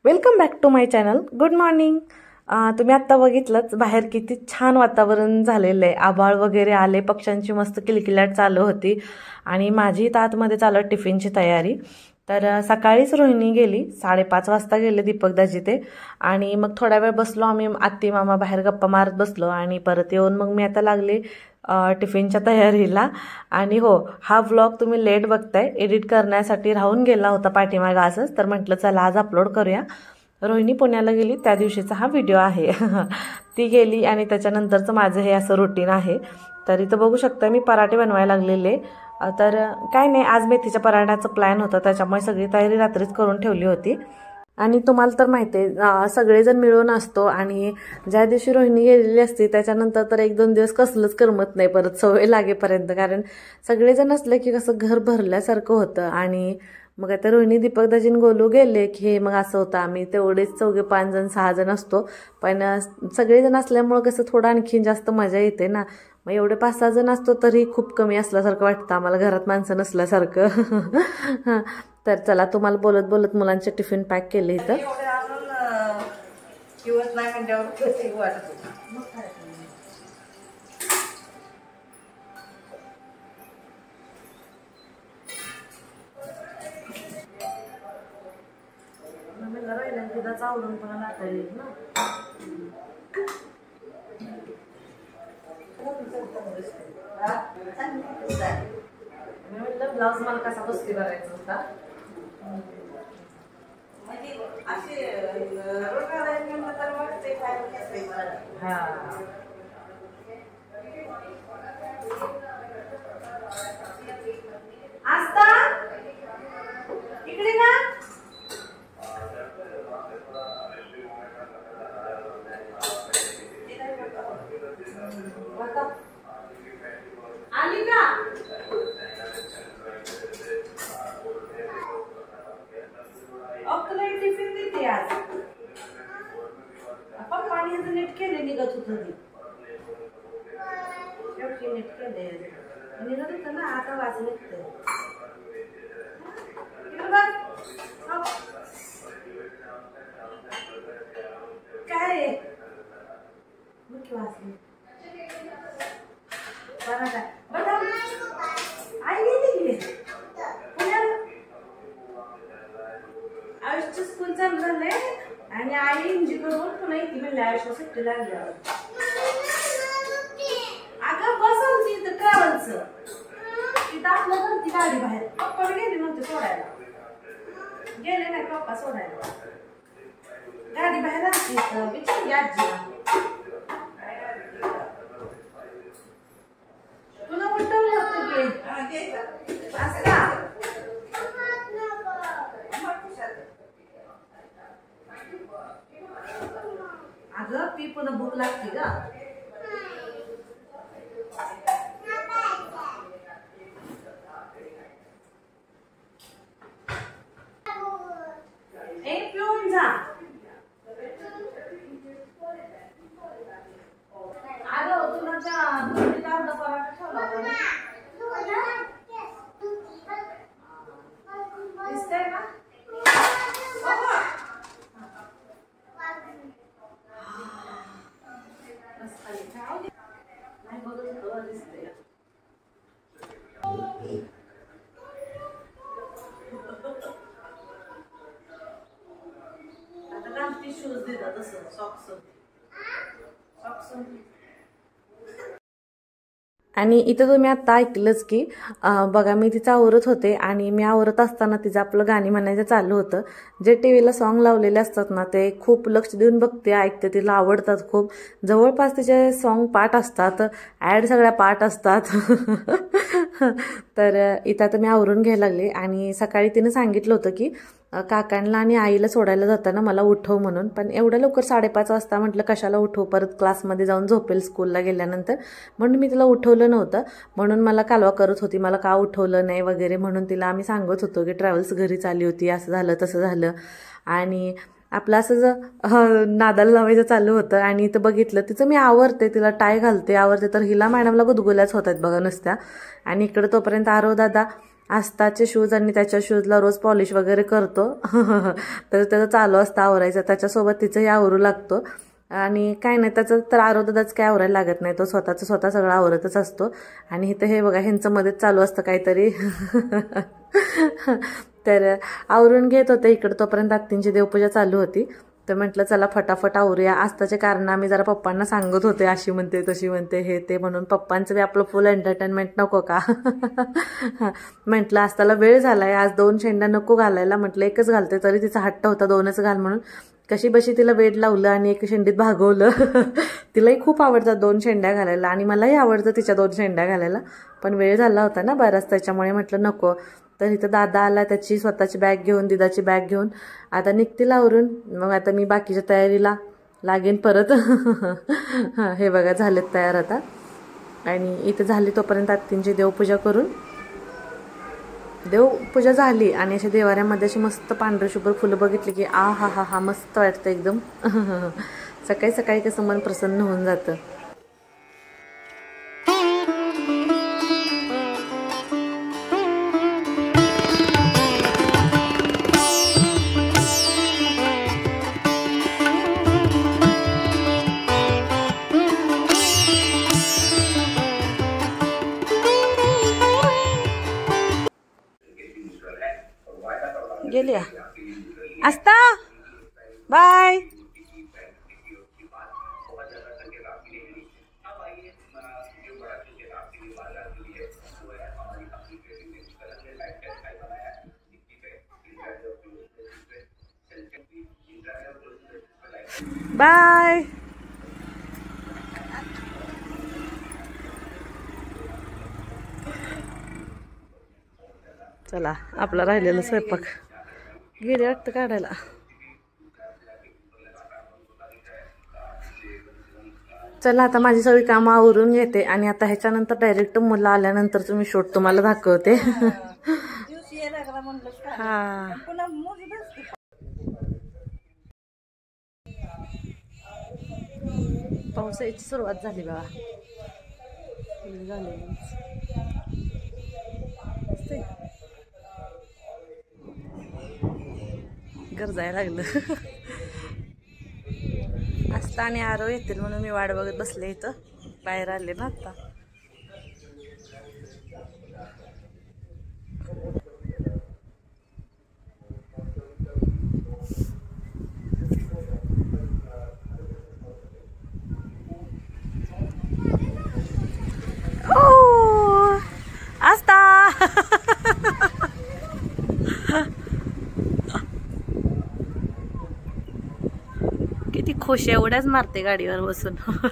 Welcome back to my channel. Good morning. तुम्ही आत्ता बघितलंच बाहेर किती छान वातावरण झालेलं आहे. आभाळ वगैरे आले, पक्ष्यांची मस्त किलकिलाट चालू होती आणि माझी आतमध्ये चालू टिफिनची तयारी. तर सकाळीच रोहिणी गेली, 5:30 वाजता गेले दीपकदाजी ते. आणि मग थोडा वेळ बसलो आम्ही आत्ती मामा बाहेर गप्पा मारत बसलो आणि परत येऊन मग मी आता लागले टिफिनच्या तयारीला. आणि हो, हा व्लॉग तुम्ही लेट बघताय, एडिट करण्यासाठी राहून गेला होता पाठीमागं असंच. तर म्हटलं चला आज अपलोड करूया. रोहिणी पुण्याला गेली त्या दिवशीचा हा व्हिडिओ आहे. ती गेली आणि त्याच्यानंतरचं माझं हे असं रुटीन आहे. तर इथं बघू शकता मी पराठे बनवायला लागलेले. तर काय नाही, आज मेथीच्या पराठ्याचं प्लॅन होता, त्याच्यामुळे सगळी तयारी रात्रीच करून ठेवली होती. आणि तुम्हाला तर माहिती आहे सगळेजण मिळून असतो आणि ज्या दिवशी रोहिणी गेलेली असते त्याच्यानंतर तर 1-2 दिवस कसलंच करमत नाही परत सवय लागेपर्यंत. कारण सगळेजण असले की कसं घर भरल्यासारखं होतं. आणि मग आता रोहिणी दीपकदाजीन गोलू गेले की हे मग असं होतं, आम्ही तेवढेच 4-5 जण 6 जण असतो. पण सगळेजण असल्यामुळं कसं थोडं आणखीन जास्त मजा येते ना. मग एवढे 5-6 जण असतो तरी खूप कमी असल्यासारखं वाटतं आम्हाला, घरात माणसं नसल्यासारखं. तर चला, तुम्हाला बोलत बोलत मुलांचे टिफिन पॅक केले इथं. आवरून पण ब्लाउज मला कसा बसती करायचा होता. इकडे ना आली का? टिफिन देते आज पप्पानी नीट केले, निघत होत नीट केले निघत होत ना, आता वाच निघते. काय मुख्य वाचली आई गेली पुण्याला. आयुषचं स्कूल चालू झालंय आणि आई इंजीकडून पुन्हा येते म्हणले आयुष्य सुट्टी लागल्यावर. अगं बसवून तिथं ट्रॅव्हलचं तिथं आपलं करती गाडी बाहेर. पप्पा गेले नव्हते सोडायला, गेले नाही पप्पा सोडायला, गाडी बाहेर असते इथं विचारली आजीला. तुला उठवलं होतं की असं अगं पी पुन्हा भूक लागते का? पिऊन जा. अगं तुला त्या दुधीचा अर्धा पराठा ठेवला दिसतंय ना? नाही बघत दिसतंय. आता घालती शूज देतात तसं सॉक्स. आणि इथं तुम्ही आत्ता ऐकलंच की बघा मी तिचं आवरत होते आणि मी आवरत असताना तिचं आपलं गाणी म्हणायचं चालू होतं. जे टीव्हीला सॉन्ग लावलेले असतात ना ते खूप लक्ष देऊन बघते, ऐकते, तिला आवडतात खूप. जवळपास तिचे सॉन्ग पाठ असतात, ॲड सगळ्या पाठ असतात. तर इथं आता मी आवरून घ्यायला लागले. आणि सकाळी तिने सांगितलं होतं की काकांना आणि आईला सोडायला जाताना मला उठव म्हणून. पण एवढ्या लवकर 5:30 वाजता म्हटलं कशाला उठव, परत क्लासमध्ये जाऊन झोपेल स्कूलला गेल्यानंतर, म्हणून मी तिला उठवलं नव्हतं. म्हणून मला कालवा करत होती मला का उठवलं नाही वगैरे, म्हणून तिला आम्ही सांगत होतो की ट्रॅव्हल्स घरीच आली होती, असं झालं तसं झालं. आणि आपलं असं नादाला लावायचं चालू होतं. आणि इथं बघितलं तिचं मी आवरते, तिला टाय घालते, आवरते, तर हिला मॅडमला गुदगुल्याच होत आहेत बघा नुसत्या. आणि इकडं तोपर्यंत आरव दादा आस्ताचे शूज आणि त्याच्या शूजला रोज पॉलिश वगैरे करतो. तर त्याचं चालू असतं आवरायचं, त्याच्यासोबत तिचंही आवरू लागतो. आणि काय नाही, त्याचं तर आरोदाच काय आवरायला लागत नाही, तो स्वतः सगळं आवरतच असतो. आणि इथं हे बघा, ह्यांचं मध्येच चालू असतं काहीतरी. तर आवरून घेत होते इकडं, तोपर्यंत आत्तींची देवपूजा चालू होती. तर म्हटलं चला फटाफट आवरूया. आस्ताचे कारण आम्ही जरा पप्पांना सांगत होते, अशी म्हणते तशी म्हणते हे ते, म्हणून पप्पांचं बी आपलं फुल एंटरटेनमेंट नको का. म्हटलं आस्ताला वेळ झालाय, आज 2 शेंड्या नको घालायला, म्हटलं एकच घालते. तरी तिचा हट्ट होता 2च घाल म्हणून. कशी बशी तिला वेड लावलं आणि 1 शेंडीत भागवलं. तिलाही खूप आवडतात 2 शेंड्या घालायला आणि मलाही आवडतं तिच्या 2 शेंड्या घालायला. पण वेळ झाला होता ना बराच, त्याच्यामुळे म्हटलं नको. तर इथं दादा आला, त्याची स्वतःची बॅग घेऊन, दिदाची बॅग घेऊन. आता निघतील आवरून. मग आता मी बाकीच्या तयारीला लागेन परत. हे बघा झालेत तयार आता. आणि इथं झाली तोपर्यंत आत्तींची देवपूजा करून, देवपूजा झाली आणि अशा देवाऱ्यामध्ये अशी मस्त पांढरे शुभ्र फुलं बघितली की आ हा हा हा मस्त वाटतं एकदम. सकाळी सकाळी कसं मन प्रसन्न होऊन जातं. गेली आस्ता, बाय. बाय. चला आपला राहिलेला स्वयंपाक गेले वाटतं काढायला. चला आता माझी सगळी कामं आवरून घेते आणि आता ह्याच्यानंतर डायरेक्ट मुलं आल्यानंतर मी शूट तुम्हाला दाखवते. हा पावसाची सुरुवात झाली बघा. गरजायला लागलं. आस्ता आणि आरव येतील म्हणून मी वाट बघत बसले. इथं बाहेर आले ना आता. ओ आस्ता. किती खुश आहे, एवढ्याच मारते गाडीवर बसून.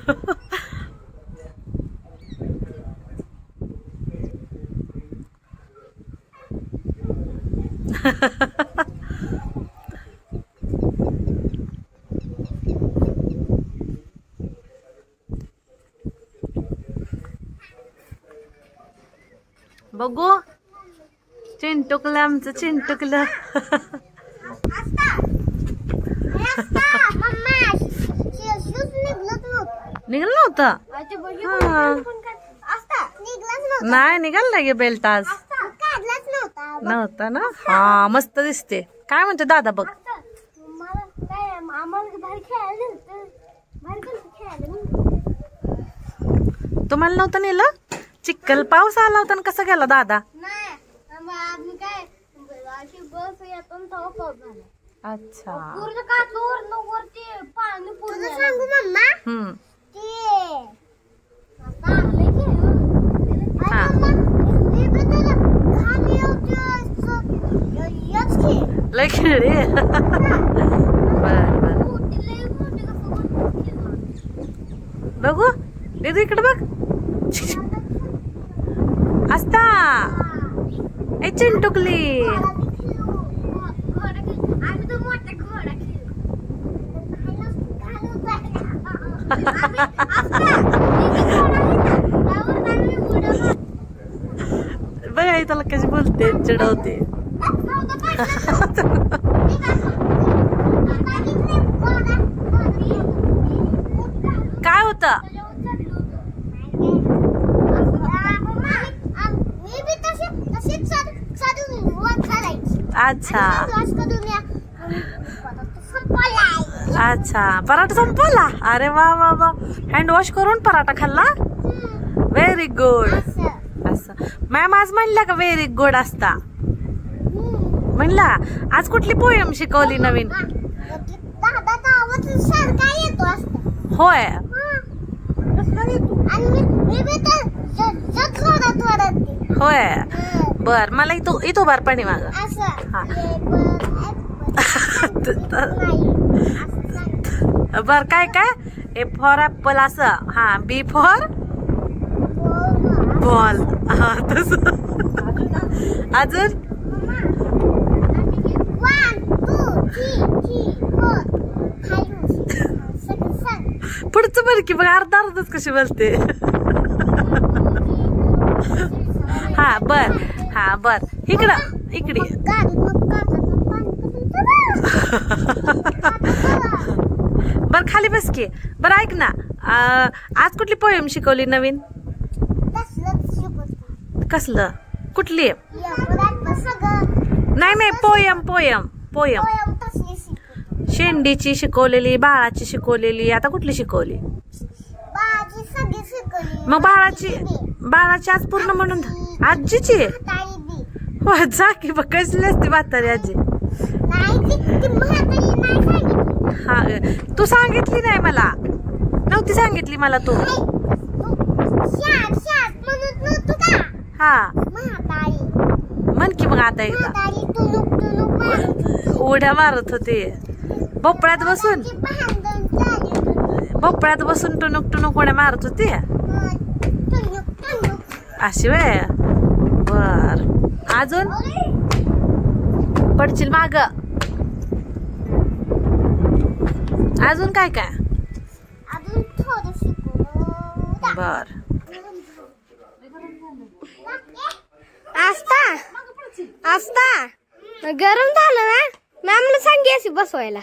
बघू चिंटुकलं आमचं चिंटुकलं. निघाल नव्हतं. नाही निघाल गे बेल्ट आज नव्हता ना. हा मस्त दिसते. काय म्हणते दादा बघ. तुम्हाला नव्हतं नेलं. चिखल पाऊस आला होता. कसा गेला दादा. अच्छा लय खेळले. बघू दीदी इकडे बघ. आस्ता ए चिंटुकली. बघा त्याला कशी बोलते, चिडवते. काय होतं. अच्छा अच्छा, पराठा संपवला. अरे वा वा वा, हँड वॉश करून पराठा खाल्ला. Very good. असं मॅम आज म्हणल्या का व्हेरी गुड असता म्हणला. आज कुठली पोयम शिकवली नवीन? होय. होय बर, मला इथं बार पाणी माग. बर काय काय? ए फॉर ऍपल असं. हा, बी फॉर बॉल. हा तस. अजून पुढचं बर की बघ, अर्धा अर्धच कशी बोलते. हा बर, हा बर, इकडे बर, खाली बस की. बर ऐक ना, आज कुठली पोयम शिकवली नवीन? कसलं? कुठली? नाही पोयम पोयम पोयम. शेंडीची शिकवलेली, बाळाची शिकवलेली, आता कुठली शिकवली? मग बाळाची आज पूर्ण म्हणून. आजीची हो, जा की बघ कसली असते म्हातारी आजी. हा, तू सांगितली नाही मला, नव्हती सांगितली मला तू. हा म्हण की मग आता एकदा. उड्या मारत होते भोपळ्यात बसून टुनुक टुनुक उड्या मारत होती अशी वय. बर, अजून पडशील माग. अजून काय काय? बर, आस्ता गरम झालं ना, मॅमला सांगे अशी बसवायला.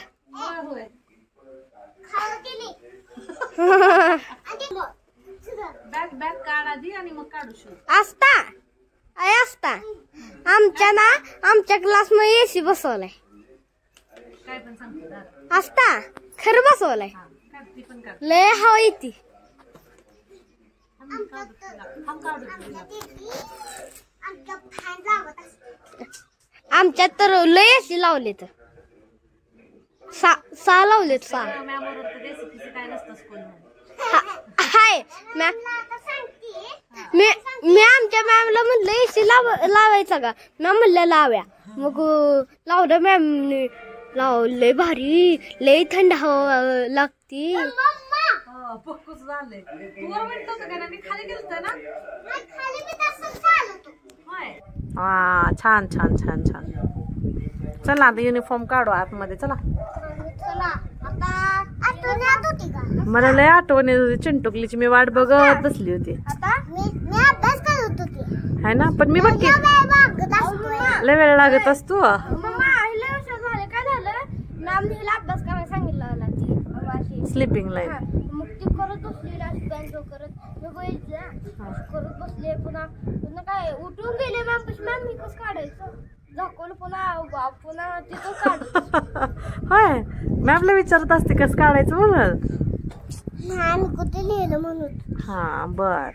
आस्ता आमच्या क्लास मध्ये एसी बसवलाय. आस्ता खरं बसवलाय. लय हवा येते. आमच्यात तर लय एसी लावले, तर सहा लावलेत. 6 हाय. मी आमच्या मॅमला म्हणलं एसी लावायचा का? मॅम म्हणलं लाव्या. मग लावलं मॅमने. लय भारी, लय थंड हवा लागती. हा, छान छान छान छान. चला आता युनिफॉर्म काढू आतमध्ये. चला. मला लय आठवण येत होती चिंटुकलीची. मी वाट बघत बसली होती है ना. पण मी बघ की लय वेळ लागत असतो. काय झालं, मॅम हिला अभ्यास करायला सांगितलं. Sleeping line. मग ती करत बसली, करत बसले. पुन्हा काय उठून गेले मॅम. मॅम मी कसं काढायचं? झाकवलं पुन्हा तिथं काढ. होय, मॅमला विचारत असते कसं काढायचं म्हणून. मॅम कुठे लिहिलं म्हणून. हा बर.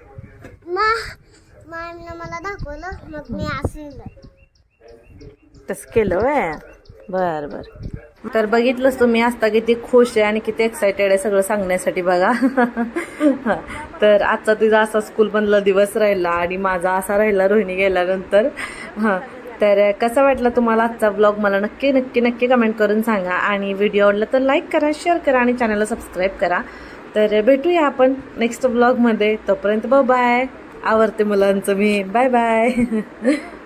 मॅमने मला दाखवलं, मग मी असं तसं केलं वय. बर बर. तर बघितलंच तुम्ही आस्ता किती खुश आहे आणि किती एक्सायटेड आहे सगळं सांगण्यासाठी बघा. तर आजचा तिचा असा स्कूल मधला दिवस राहिला आणि माझा असा राहिला रोहिणी गेल्यानंतर. तर कसा वाटला तुम्हाला आजचा ब्लॉग मला नक्की नक्की नक्की कमेंट करून सांगा. आणि व्हिडिओ आवडला तर लाईक करा, शेअर करा आणि चॅनलला सबस्क्राईब करा. तर भेटूया आपण नेक्स्ट ब्लॉगमध्ये. तोपर्यंत बाय. आवडते मुलांचं मी. Bye bye.